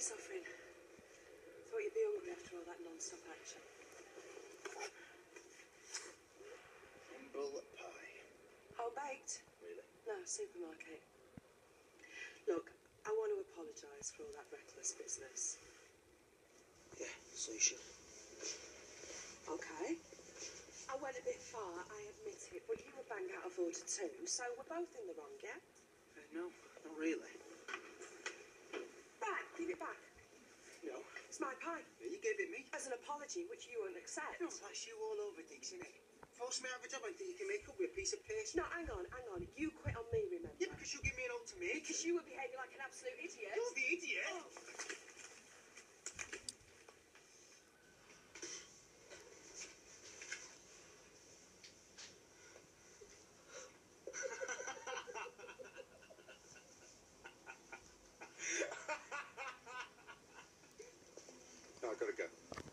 suffering? Thought you'd be hungry after all that non-stop action. Humble pie. Home-baked? Really? No, supermarket. Look, I want to apologise for all that reckless business. Yeah, so you should. Okay. I went a bit far, I admit it, but you were bang out of order too, so we're both in the wrong, yeah? No, not really. Right, give it back. No. It's my pie. Yeah, you gave it me. As an apology, which you won't accept. No, that's you all over, Dixie, innit? Force me out of a job and think you can make up with a piece of paste. No, hang on. You quit on me, remember? Yeah, because you give me an ultimatum. Because you were behaving like an absolute idiot. You're the idiot. Oh. No, I gotta go.